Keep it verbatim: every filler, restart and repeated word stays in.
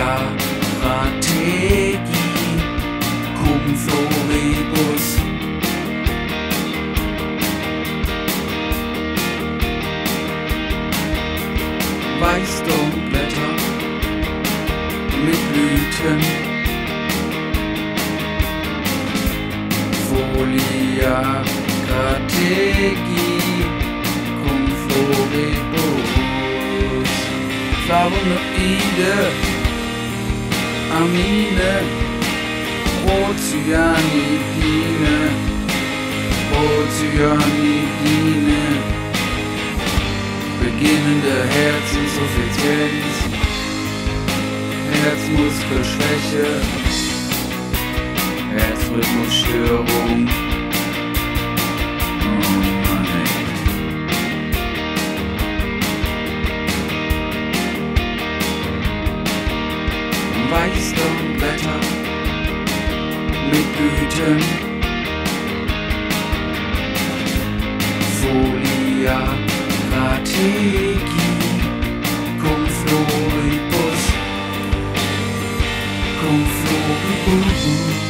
Strategi cum floribus. Weißdornblätter mit Blüten, Folia Strategi cum floribus. Flavonoide, Amine, Procyanidine, Procyanidine, beginnende Herzinsuffizienz, Herzmuskelschwäche, Herzrhythmusstörung. Oh Mann, ey. Weißdornblätter mit Blüten, Folia Strategi cum floribus, cum floribus.